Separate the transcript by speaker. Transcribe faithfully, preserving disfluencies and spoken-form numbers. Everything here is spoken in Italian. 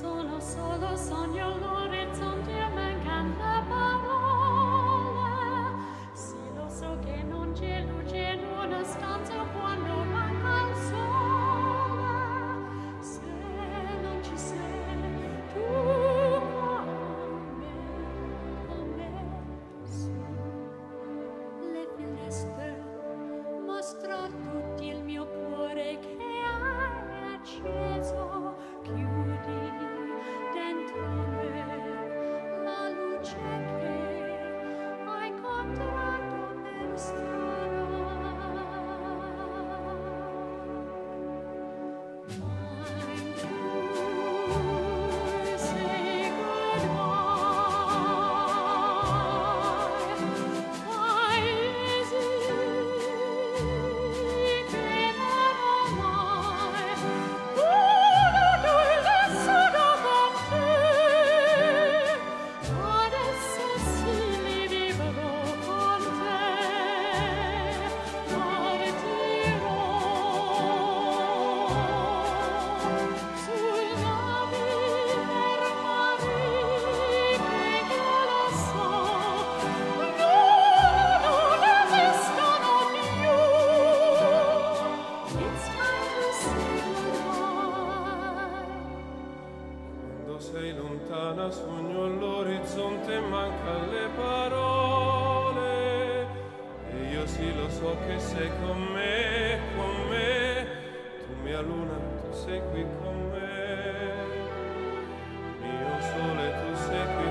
Speaker 1: Solo, solo sogno l'orizzonte e mancano le parole. Sì, lo so che non c'è luce in una stanza quando manca il sole. Se non ci sei tu con me, con me, su le finestre mostra tutti il mio cuore che hai acceso. Chiudi dentro me la luce che hai incontrato per strada. Mine to say goodbye. Why is it che non mai voluto nessuno con te? Adesso sì li vivrò con te. Partirò sul navi per mari che io lo so non esistono più. It's time to say goodbye.
Speaker 2: Quando sei lontana sogno all'orizzonte e mancan le parole. E io sì lo so che sei con me, con me. Tu mia luna, tu sei qui con me. Mio sole, tu sei qui